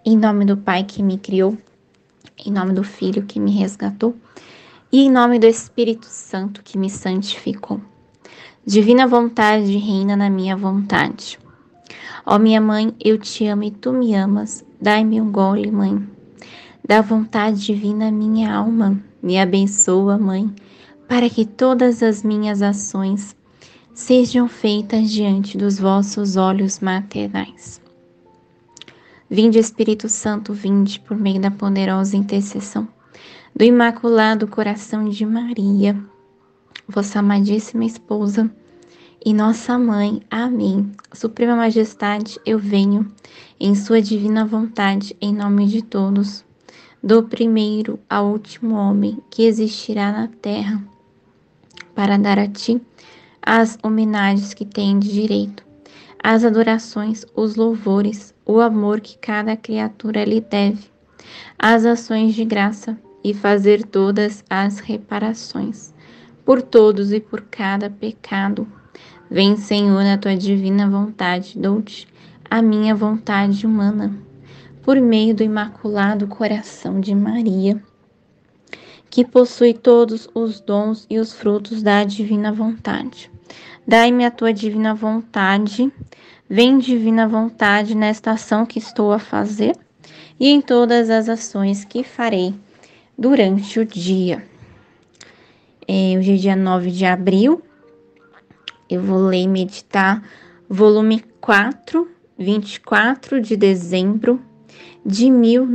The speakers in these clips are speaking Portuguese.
Em nome do Pai que me criou, em nome do Filho que me resgatou e em nome do Espírito Santo que me santificou. Divina vontade reina na minha vontade. Ó minha mãe, eu te amo e tu me amas. Dai-me um gole, mãe. Da vontade divina minha alma. Me abençoa, mãe, para que todas as minhas ações sejam feitas diante dos vossos olhos maternais. Vinde, Espírito Santo, vinde por meio da poderosa intercessão do Imaculado Coração de Maria, vossa amadíssima esposa e nossa mãe. Amém. Suprema Majestade, eu venho em sua divina vontade, em nome de todos, do primeiro ao último homem que existirá na terra, para dar a ti as homenagens que tem de direito, as adorações, os louvores, o amor que cada criatura lhe deve, as ações de graça e fazer todas as reparações por todos e por cada pecado. Vem, Senhor, na tua divina vontade, dou-te a minha vontade humana, por meio do Imaculado Coração de Maria, que possui todos os dons e os frutos da divina vontade. Dai-me a tua divina vontade, vem divina vontade nesta ação que estou a fazer e em todas as ações que farei durante o dia. Hoje é dia 9 de abril, eu vou ler e meditar volume 4, 24 de dezembro de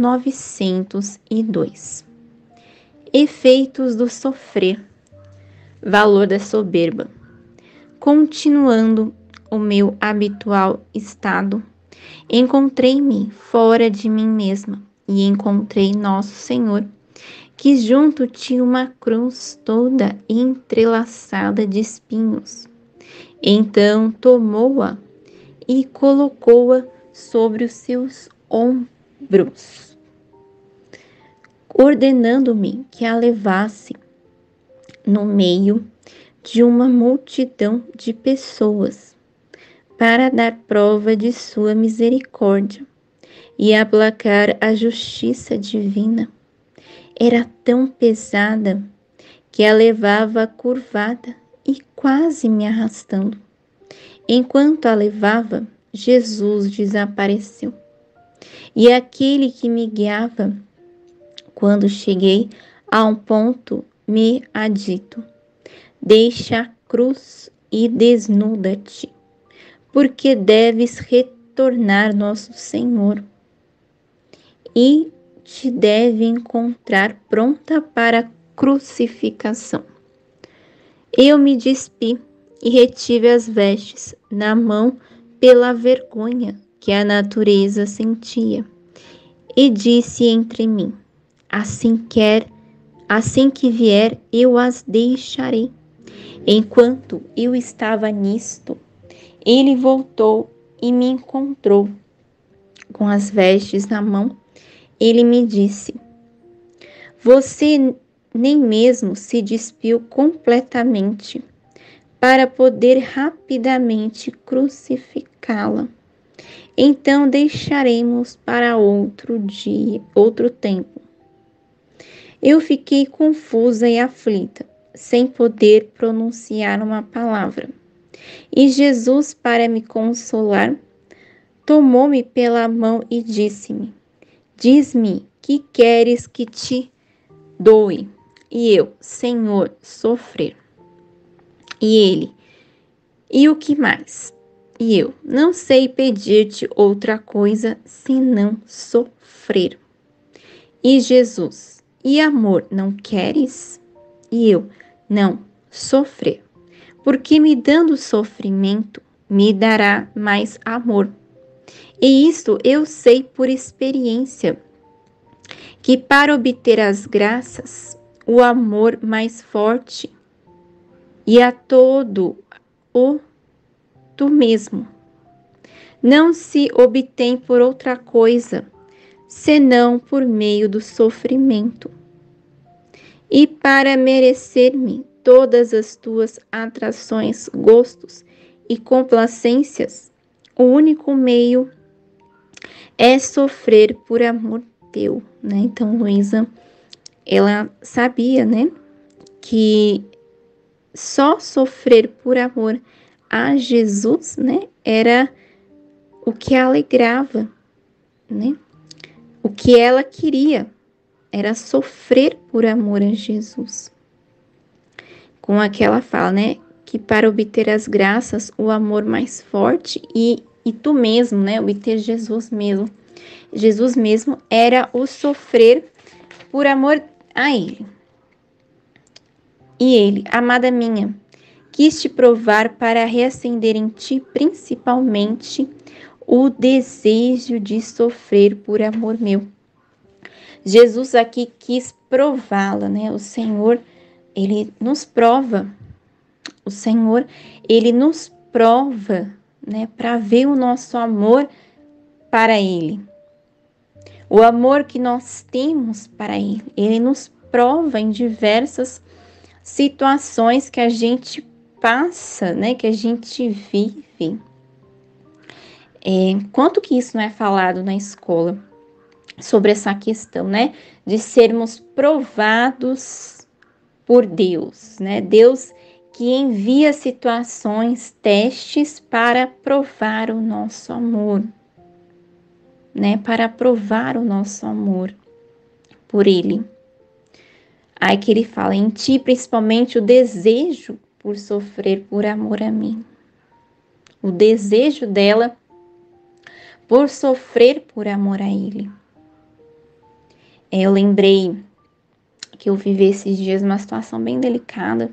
1902. Efeitos do sofrer, valor da soberba. Continuando o meu habitual estado, encontrei-me fora de mim mesma e encontrei Nosso Senhor, que junto tinha uma cruz toda entrelaçada de espinhos. Então tomou-a e colocou-a sobre os seus ombros, ordenando-me que a levasse no meio de uma multidão de pessoas, para dar prova de sua misericórdia e aplacar a justiça divina. Era tão pesada que a levava curvada e quase me arrastando. Enquanto a levava, Jesus desapareceu. E aquele que me guiava, quando cheguei a um ponto, me ha dito: deixa a cruz e desnuda-te, porque deves retornar Nosso Senhor e te deve encontrar pronta para a crucificação. Eu me despi e retive as vestes na mão pela vergonha que a natureza sentia, e disse entre mim: assim que vier, eu as deixarei. Enquanto eu estava nisto, ele voltou e me encontrou com as vestes na mão. Ele me disse: você nem mesmo se despiu completamente para poder rapidamente crucificá-la. Então deixaremos para outro dia, outro tempo. Eu fiquei confusa e aflita, sem poder pronunciar uma palavra. E Jesus, para me consolar, tomou-me pela mão e disse-me: diz-me, que queres que te doe? E eu: Senhor, sofrer. E ele: e o que mais? E eu: não sei pedir-te outra coisa senão sofrer. E Jesus: e amor não queres? E eu: não, sofrer. Porque me dando sofrimento, me dará mais amor. E isto eu sei por experiência, que para obter as graças, o amor mais forte, e a todo o tu mesmo, não se obtém por outra coisa, senão por meio do sofrimento. E para merecer-me todas as tuas atrações, gostos e complacências, o único meio é sofrer por amor teu, né? Então, Luísa, ela sabia, né, que só sofrer por amor a Jesus, né, era o que a alegrava, né? O que ela queria era sofrer por amor a Jesus. Com aquela fala, né, que para obter as graças, o amor mais forte e tu mesmo, né, obter Jesus mesmo. Jesus mesmo era o sofrer por amor a ele. E ele, amada minha, quis te provar para reacender em ti principalmente o desejo de sofrer por amor meu. Jesus aqui quis prová-la, né? O Senhor, ele nos prova. O Senhor, ele nos prova, né? Para ver o nosso amor para ele. O amor que nós temos para ele. Ele nos prova em diversas situações que a gente passa, né? Que a gente vive. Quanto que isso não é falado na escola? Sobre essa questão, né, de sermos provados por Deus, né? Deus que envia situações, testes para provar o nosso amor, né? Para provar o nosso amor por Ele. Aí que ele fala, em ti principalmente o desejo por sofrer por amor a mim. O desejo dela por sofrer por amor a Ele. Eu lembrei que eu vivi esses dias uma situação bem delicada.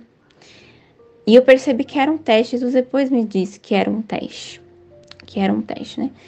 E eu percebi que era um teste. Jesus depois me disse que era um teste. Que era um teste, né?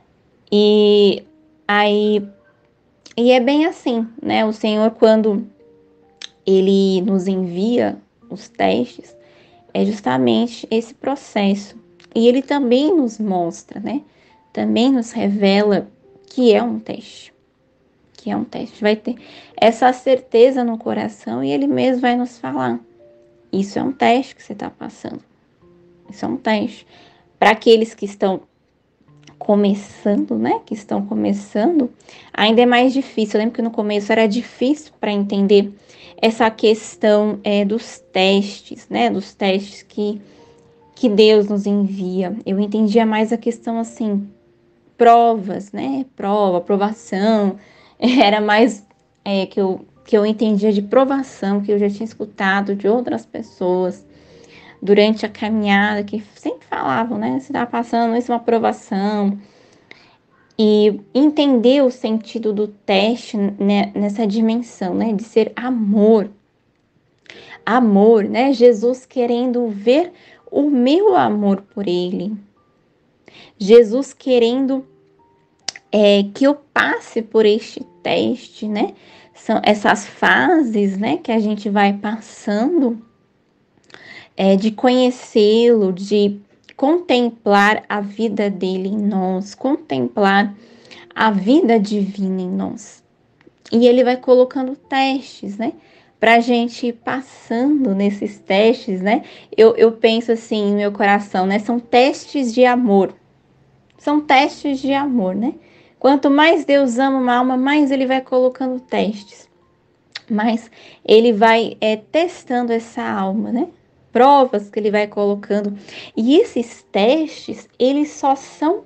E aí... E é bem assim, né? O Senhor, quando Ele nos envia os testes, é justamente esse processo. E Ele também nos mostra, né? Também nos revela que é um teste. Que é um teste. Vai ter essa certeza no coração e Ele mesmo vai nos falar. Isso é um teste que você está passando. Isso é um teste. Para aqueles que estão começando, né? Que estão começando, ainda é mais difícil. Eu lembro que no começo era difícil para entender essa questão dos testes, né? Dos testes que Deus nos envia. Eu entendia mais a questão assim, provas, né? Prova, aprovação. Era mais que eu entendia de provação, que eu já tinha escutado de outras pessoas durante a caminhada, que sempre falavam, né? Você está passando isso, uma aprovação. E entender o sentido do teste, né, nessa dimensão, né? De ser amor. Amor, né? Jesus querendo ver o meu amor por ele. Jesus querendo que eu passe por este teste, né? São essas fases, né? Que a gente vai passando de conhecê-lo, de contemplar a vida dele em nós, contemplar a vida divina em nós. E ele vai colocando testes, né? Pra gente ir passando nesses testes, né? Eu penso assim no meu coração, né? São testes de amor. São testes de amor, né? Quanto mais Deus ama uma alma, mais ele vai colocando testes. Mas ele vai testando essa alma, né? Provas que ele vai colocando. E esses testes, eles só são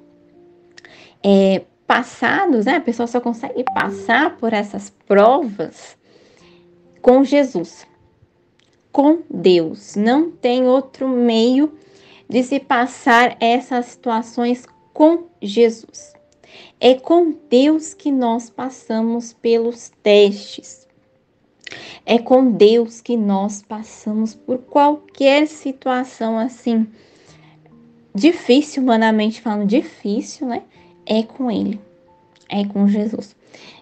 passados, né? A pessoa só consegue passar por essas provas com Jesus, com Deus. Não tem outro meio de se passar essas situações com Jesus. É com Deus que nós passamos pelos testes. É com Deus que nós passamos por qualquer situação assim, difícil, humanamente falando, difícil, né? É com Ele, é com Jesus.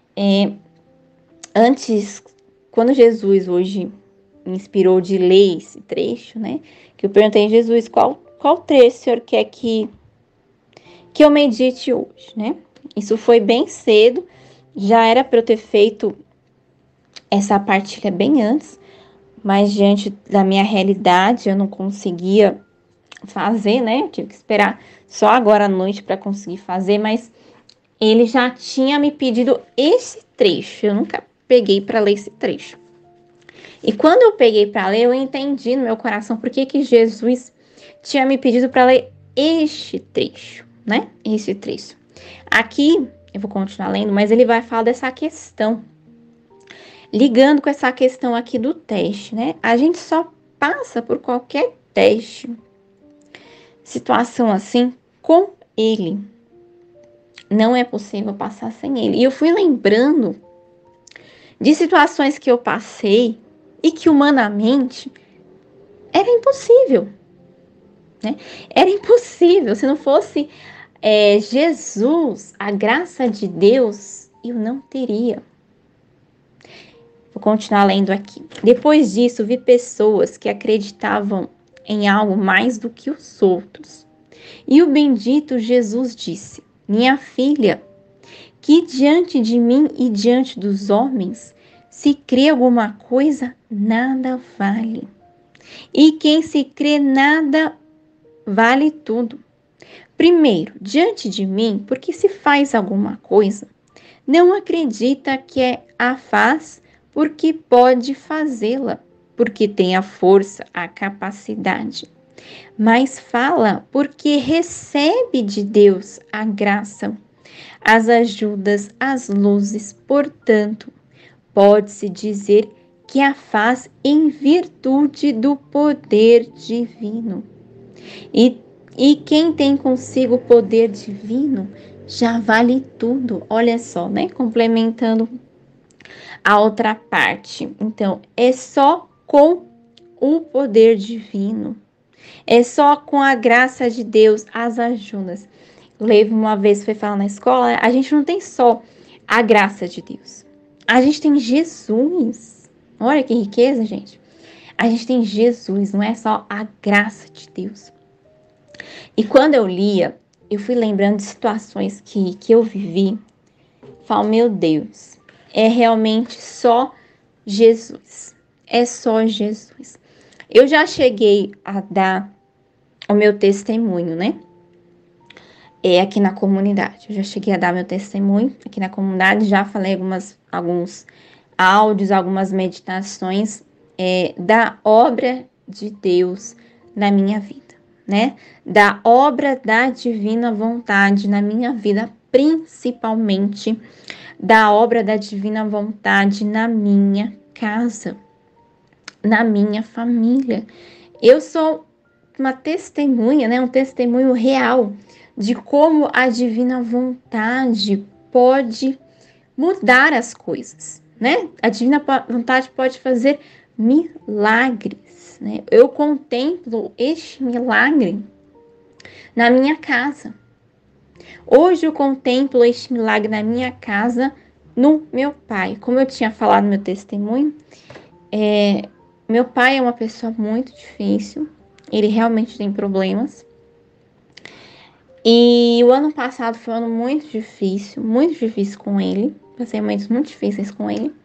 Antes, quando Jesus hoje me inspirou de ler esse trecho, né? Que eu perguntei a Jesus, qual trecho o Senhor quer que eu medite hoje, né? Isso foi bem cedo, já era para eu ter feito essa partilha bem antes, mas diante da minha realidade eu não conseguia fazer, né? Eu tive que esperar só agora à noite para conseguir fazer, mas ele já tinha me pedido esse trecho. Eu nunca peguei para ler esse trecho. E quando eu peguei para ler, eu entendi no meu coração por que Jesus tinha me pedido para ler este trecho, né? Esse trecho. Aqui, eu vou continuar lendo, mas ele vai falar dessa questão. Ligando com essa questão aqui do teste, né? A gente só passa por qualquer teste, situação assim, com ele. Não é possível passar sem ele. E eu fui lembrando de situações que eu passei e que humanamente era impossível, né? Era impossível. Se não fosse Jesus, a graça de Deus, eu não teria. Vou continuar lendo aqui. Depois disso, vi pessoas que acreditavam em algo mais do que os outros. E o bendito Jesus disse: minha filha, que diante de mim e diante dos homens, se crê alguma coisa, nada vale. E quem se crê nada, vale tudo. Primeiro, diante de mim, porque se faz alguma coisa, não acredita que a faz porque pode fazê-la, porque tem a força, a capacidade. Mas fala porque recebe de Deus a graça, as ajudas, as luzes. Portanto, pode-se dizer que a faz em virtude do poder divino. E quem tem consigo o poder divino já vale tudo. Olha só, né? Complementando a outra parte. Então, é só com o poder divino. É só com a graça de Deus, as ajudas. Levo uma vez foi falar na escola, a gente não tem só a graça de Deus. A gente tem Jesus. Olha que riqueza, gente. A gente tem Jesus, não é só a graça de Deus. E quando eu lia, eu fui lembrando de situações que eu vivi. Falo, meu Deus, é realmente só Jesus. É só Jesus. Eu já cheguei a dar o meu testemunho, né? Aqui na comunidade. Eu já cheguei a dar meu testemunho aqui na comunidade. Já falei alguns áudios, algumas meditações da obra de Deus na minha vida, né? Da obra da divina vontade na minha vida, principalmente da obra da divina vontade na minha casa, na minha família. Eu sou uma testemunha, né? Um testemunho real de como a divina vontade pode mudar as coisas, né? A divina vontade pode fazer milagres, né? Eu contemplo este milagre na minha casa. Hoje eu contemplo este milagre na minha casa, no meu pai. Como eu tinha falado no meu testemunho, meu pai é uma pessoa muito difícil, ele realmente tem problemas. E o ano passado foi um ano muito difícil com ele. Passei momentos muito difíceis com ele.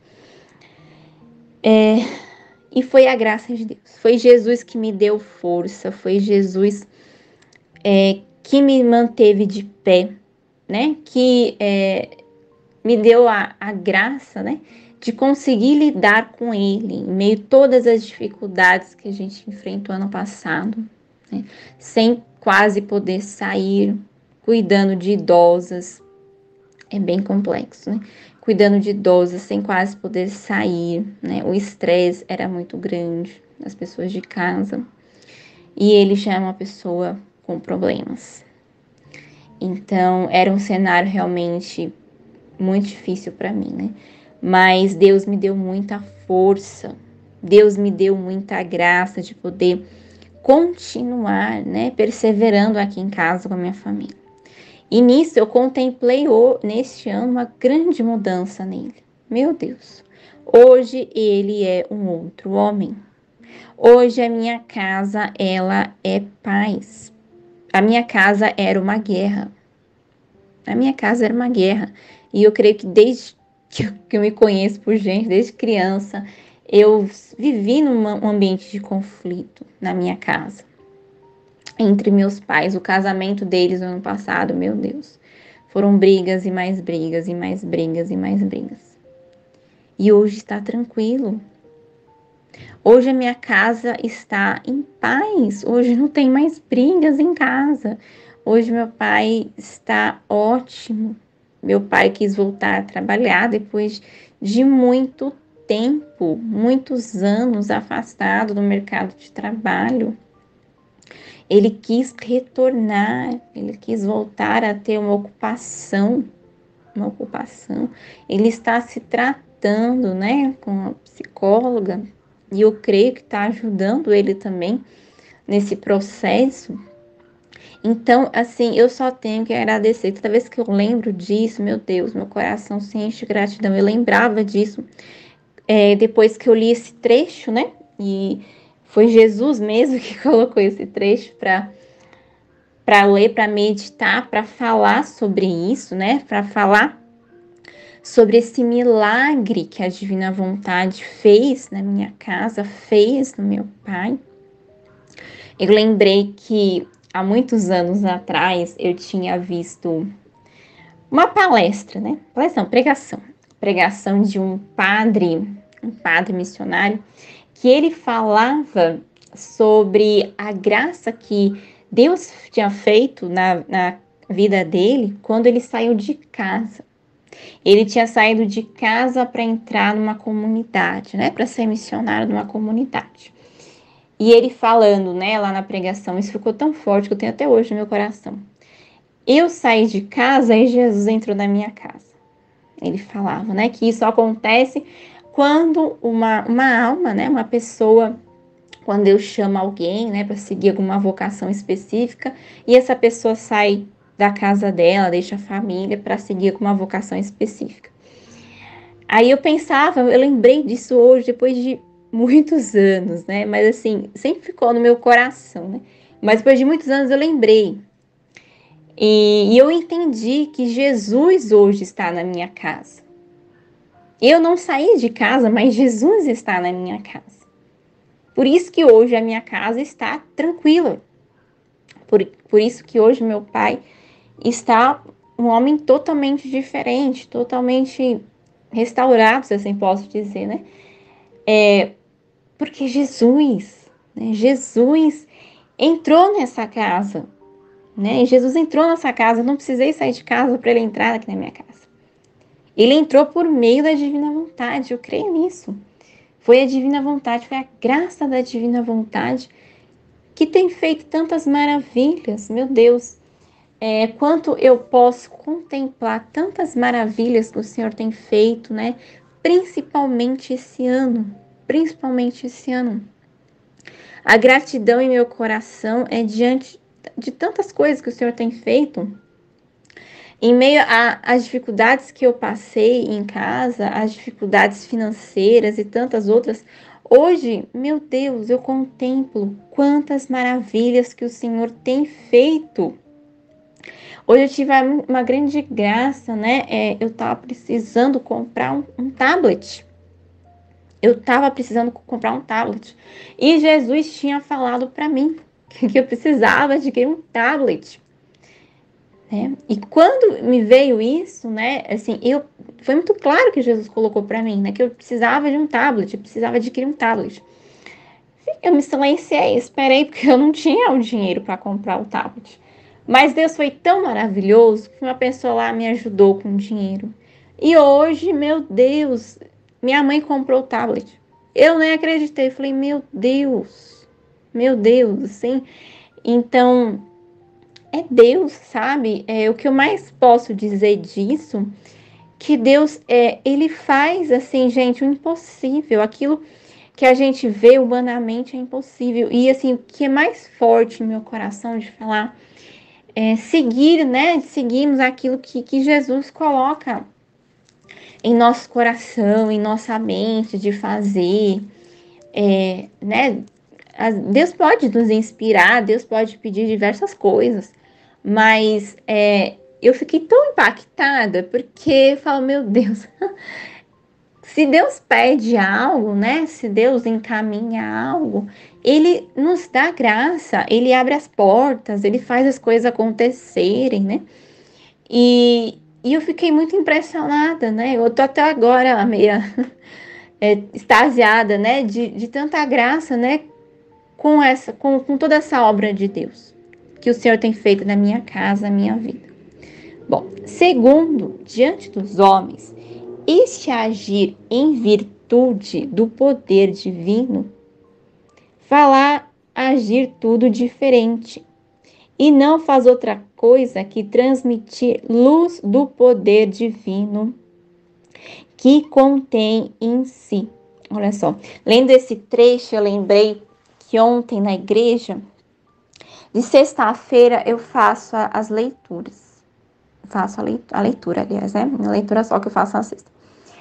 E foi a graça de Deus. Foi Jesus que me deu força. Foi Jesus que me manteve de pé, né? Que me deu a graça, né? De conseguir lidar com ele em meio a todas as dificuldades que a gente enfrentou ano passado, né? Sem quase poder sair, cuidando de idosas. É bem complexo, né? Cuidando de idosas sem quase poder sair, né? O estresse era muito grande das pessoas de casa. E ele já é uma pessoa com problemas. Então, era um cenário realmente muito difícil para mim, né? Mas Deus me deu muita força. Deus me deu muita graça de poder continuar, né? Perseverando aqui em casa com a minha família. E nisso eu contemplei neste ano uma grande mudança nele. Meu Deus, hoje ele é um outro homem. Hoje a minha casa, ela é paz. A minha casa era uma guerra. A minha casa era uma guerra. E eu creio que desde que eu me conheço por gente, desde criança, eu vivi num ambiente de conflito na minha casa. Entre meus pais, o casamento deles no ano passado, meu Deus, foram brigas e mais brigas e mais brigas e mais brigas. E hoje está tranquilo. Hoje a minha casa está em paz. Hoje não tem mais brigas em casa. Hoje meu pai está ótimo. Meu pai quis voltar a trabalhar depois de muito tempo, muitos anos afastado do mercado de trabalho. Ele quis retornar, ele quis voltar a ter uma ocupação. Ele está se tratando, né, com a psicóloga, e eu creio que está ajudando ele também nesse processo. Então, assim, eu só tenho que agradecer. Toda vez que eu lembro disso, meu Deus, meu coração se enche de gratidão. Eu lembrava disso depois que eu li esse trecho, né? E foi Jesus mesmo que colocou esse trecho para ler, para meditar, para falar sobre isso, né? Para falar sobre esse milagre que a Divina Vontade fez na minha casa, fez no meu pai. Eu lembrei que há muitos anos atrás eu tinha visto uma palestra, né? Palestra não, pregação. Pregação de um padre missionário, que ele falava sobre a graça que Deus tinha feito na vida dele quando ele saiu de casa. Ele tinha saído de casa para entrar numa comunidade, né? Para ser missionário numa comunidade. E ele falando, né, lá na pregação, isso ficou tão forte que eu tenho até hoje no meu coração. Eu saí de casa e Jesus entrou na minha casa. Ele falava, né, que isso acontece quando uma alma, né, uma pessoa, quando Deus chama alguém, né, para seguir alguma vocação específica, e essa pessoa sai da casa dela, deixa a família para seguir com uma vocação específica. Aí eu pensava, eu lembrei disso hoje, depois de muitos anos, né? Mas assim, sempre ficou no meu coração, né? Mas depois de muitos anos eu lembrei. E eu entendi que Jesus hoje está na minha casa. Eu não saí de casa, mas Jesus está na minha casa. Por isso que hoje a minha casa está tranquila. Por isso que hoje meu pai está um homem totalmente diferente, totalmente restaurado, se assim posso dizer, né? Porque Jesus, né? Jesus entrou nessa casa, né? Jesus entrou nessa casa, eu não precisei sair de casa para ele entrar aqui na minha casa. Ele entrou por meio da divina vontade, eu creio nisso. Foi a divina vontade, foi a graça da divina vontade que tem feito tantas maravilhas, meu Deus. Quanto eu posso contemplar tantas maravilhas que o Senhor tem feito, né? Principalmente esse ano. A gratidão em meu coração é diante de tantas coisas que o Senhor tem feito. Em meio às dificuldades que eu passei em casa, as dificuldades financeiras e tantas outras, hoje, meu Deus, eu contemplo quantas maravilhas que o Senhor tem feito. Hoje eu tive uma grande graça, né? Eu estava precisando comprar um tablet. E Jesus tinha falado para mim que eu precisava adquirir um tablet. Né? E quando me veio isso, né? Assim, foi muito claro que Jesus colocou para mim, né? Que eu precisava de um tablet, eu precisava adquirir um tablet. Eu me silenciei, esperei, porque eu não tinha o dinheiro para comprar o tablet. Mas Deus foi tão maravilhoso que uma pessoa lá me ajudou com dinheiro. E hoje, meu Deus, minha mãe comprou o tablet. Eu nem acreditei, falei, meu Deus, assim. Então, é Deus, sabe? O que eu mais posso dizer disso, que Deus, ele faz, assim, gente, o impossível, aquilo que a gente vê humanamente é impossível. E, assim, o que é mais forte no meu coração de falar seguir, né? Seguirmos aquilo que Jesus coloca em nosso coração, em nossa mente, de fazer, né? Deus pode nos inspirar, Deus pode pedir diversas coisas, mas eu fiquei tão impactada porque eu falo, meu Deus, se Deus pede algo, né? Se Deus encaminha algo, Ele nos dá graça, Ele abre as portas, Ele faz as coisas acontecerem, né? E eu fiquei muito impressionada, né? Eu tô até agora meia extasiada, né? De tanta graça, né? Com toda essa obra de Deus que o Senhor tem feito na minha casa, na minha vida. Bom, segundo, diante dos homens, este agir em virtude do poder divino, falar, agir tudo diferente, e não faz outra coisa que transmitir luz do poder divino que contém em si. Olha só, lendo esse trecho, eu lembrei que ontem na igreja, de sexta-feira, eu faço as leituras. Faço a leitura, aliás, né? A leitura só que eu faço na sexta.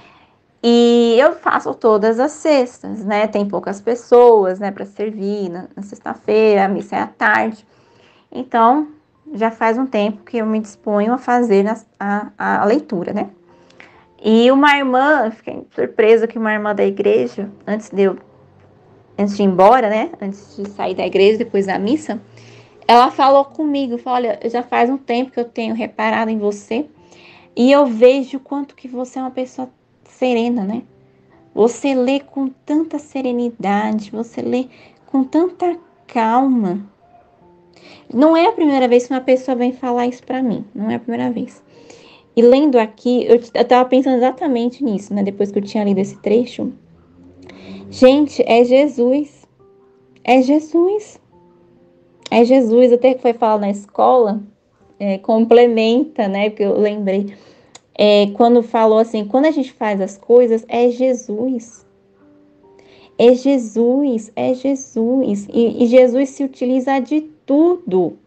E eu faço todas as sextas, né? Tem poucas pessoas, né, para servir na sexta-feira, a missa é à tarde. Então, já faz um tempo que eu me disponho a fazer a leitura, né? E uma irmã, fiquei surpresa que uma irmã da igreja, antes de ir embora, né? Antes de sair da igreja, depois da missa, ela falou comigo, falou, olha, já faz um tempo que eu tenho reparado em você e eu vejo quanto que você é uma pessoa serena, né? Você lê com tanta serenidade, você lê com tanta calma. Não é a primeira vez que uma pessoa vem falar isso pra mim, não é a primeira vez. E lendo aqui, eu tava pensando exatamente nisso, né? Depois que eu tinha lido esse trecho. Gente, é Jesus. É Jesus. É Jesus. Até que foi falar na escola, complementa, né? Porque eu lembrei. Quando falou assim, quando a gente faz as coisas, é Jesus. É Jesus, é Jesus. E Jesus se utiliza de tudo,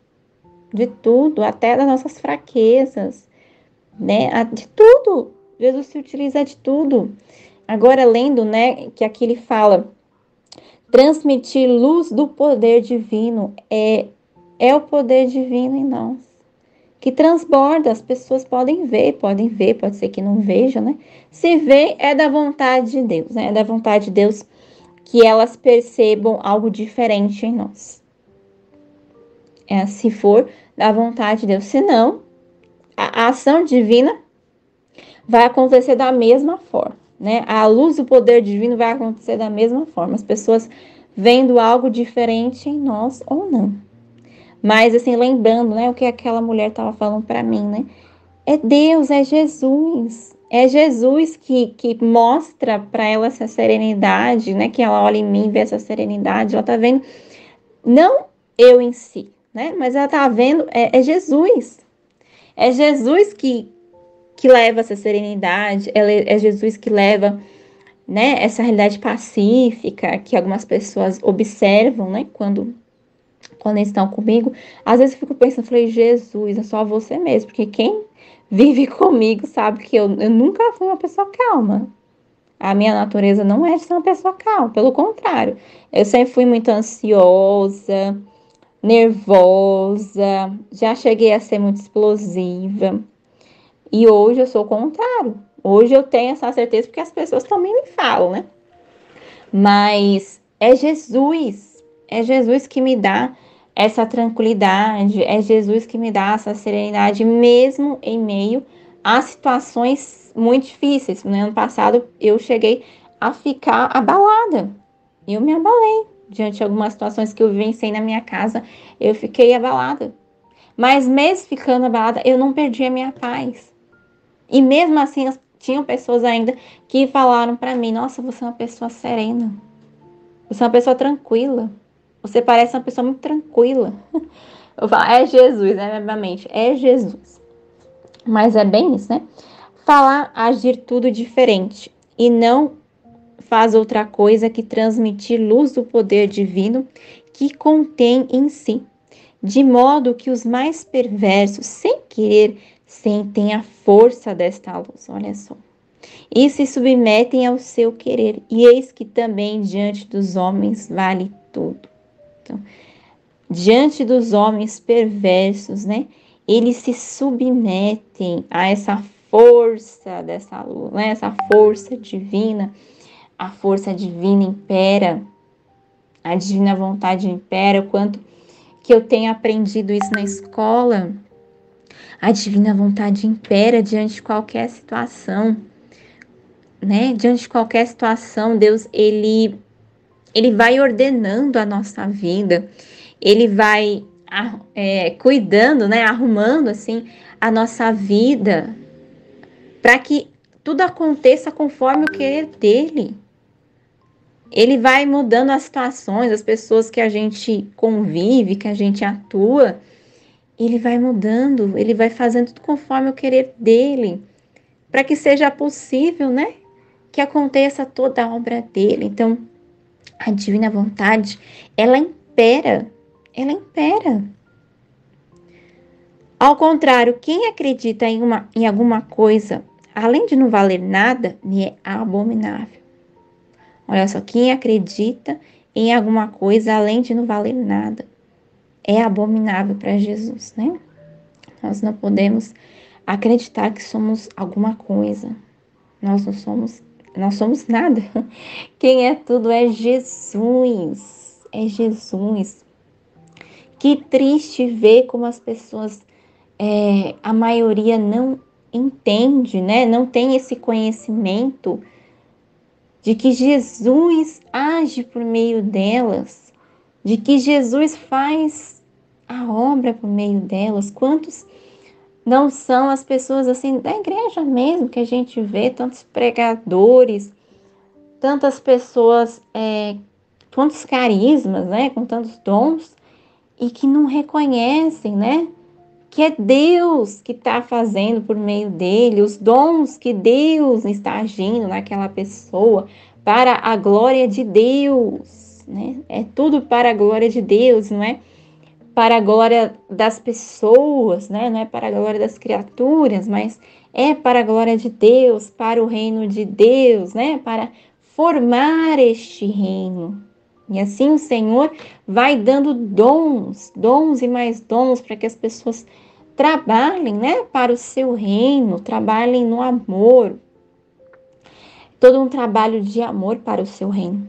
até das nossas fraquezas, né? De tudo. Jesus se utiliza de tudo. Agora, lendo, né, que aqui ele fala, transmitir luz do poder divino, é o poder divino em nós, que transborda, as pessoas podem ver, pode ser que não vejam, né? Se vê, é da vontade de Deus, né? É da vontade de Deus que elas percebam algo diferente em nós. Se for da vontade de Deus, senão, a ação divina vai acontecer da mesma forma, né? A luz do poder divino vai acontecer da mesma forma. As pessoas vendo algo diferente em nós ou não. Mas, assim, lembrando, né, o que aquela mulher estava falando para mim, né? É Deus, é Jesus. É Jesus que mostra para ela essa serenidade, né? Que ela olha em mim e vê essa serenidade. Ela tá vendo, não eu em si, né? Mas ela tá vendo, é Jesus. É Jesus que leva essa serenidade, é Jesus que leva, né, essa realidade pacífica que algumas pessoas observam, né, quando estão comigo. Às vezes eu fico pensando, falei, Jesus, é só você mesmo, porque quem vive comigo sabe que eu nunca fui uma pessoa calma. A minha natureza não é de ser uma pessoa calma, pelo contrário. Eu sempre fui muito ansiosa, nervosa, já cheguei a ser muito explosiva. E hoje eu sou o contrário. Hoje eu tenho essa certeza porque as pessoas também me falam, né? Mas é Jesus que me dá essa tranquilidade, é Jesus que me dá essa serenidade, mesmo em meio a situações muito difíceis. No ano passado eu cheguei a ficar abalada. Eu me abalei diante de algumas situações que eu vivenciei na minha casa, eu fiquei abalada. Mas mesmo ficando abalada, eu não perdi a minha paz. E mesmo assim, tinham pessoas ainda que falaram para mim, nossa, você é uma pessoa serena. Você é uma pessoa tranquila. Você parece uma pessoa muito tranquila. Eu falo, é Jesus, né, minha mente? É Jesus. Mas é bem isso, né? Falar, agir tudo diferente. E não faz outra coisa que transmitir luz do poder divino que contém em si. De modo que os mais perversos, sem querer, sentem a força desta luz. Olha só. E se submetem ao seu querer. E eis que também diante dos homens vale tudo. Então, diante dos homens perversos, né? Eles se submetem a essa força dessa luz, né? Essa força divina. A força divina impera. A divina vontade impera. O quanto que eu tenho aprendido isso na escola. A divina vontade impera diante de qualquer situação, né? Diante de qualquer situação, Deus, ele vai ordenando a nossa vida, ele vai cuidando, né? Arrumando, assim, a nossa vida para que tudo aconteça conforme o querer dele. Ele vai mudando as situações, as pessoas que a gente convive, que a gente atua, ele vai mudando, ele vai fazendo tudo conforme o querer dele, para que seja possível, né, que aconteça toda a obra dele. Então, a divina vontade, ela impera, ela impera. Ao contrário, quem acredita em alguma coisa, além de não valer nada, me é abominável. Olha só, quem acredita em alguma coisa, além de não valer nada, é abominável para Jesus, né? Nós não podemos acreditar que somos alguma coisa. Nós não somos nada. Quem é tudo é Jesus. É Jesus. Que triste ver como as pessoas, a maioria não entende, né? Não tem esse conhecimento de que Jesus age por meio delas, de que Jesus faz a obra por meio delas. Quantos não são as pessoas assim da igreja mesmo que a gente vê, tantos pregadores, tantas pessoas, tantos carismas, né, com tantos dons, e que não reconhecem, né, que é Deus que está fazendo por meio dele, os dons que Deus está agindo naquela pessoa para a glória de Deus, né? É tudo para a glória de Deus, não é para a glória das pessoas, né? Não é para a glória das criaturas, mas é para a glória de Deus, para o reino de Deus, né? Para formar este reino. E assim o Senhor vai dando dons, dons e mais dons para que as pessoas trabalhem, né, para o seu reino, trabalhem no amor. Todo um trabalho de amor para o seu reino.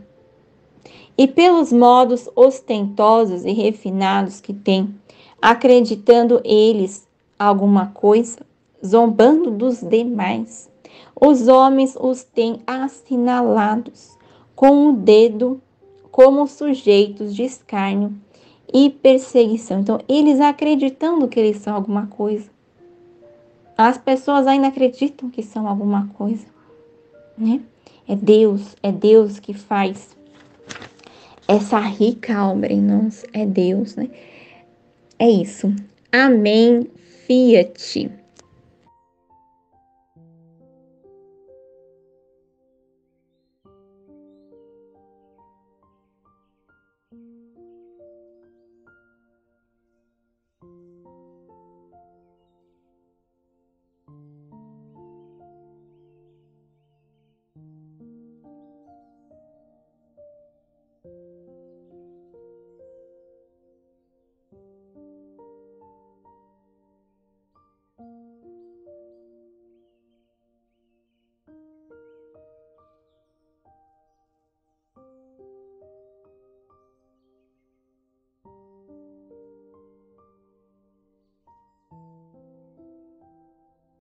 E pelos modos ostentosos e refinados que têm, acreditando eles alguma coisa, zombando dos demais, os homens os têm assinalados com o dedo como sujeitos de escárnio e perseguição. Então, eles acreditando que eles são alguma coisa. As pessoas ainda acreditam que são alguma coisa, né? É Deus que faz essa rica obra em nós, é Deus, né? É isso. Amém. Fiat.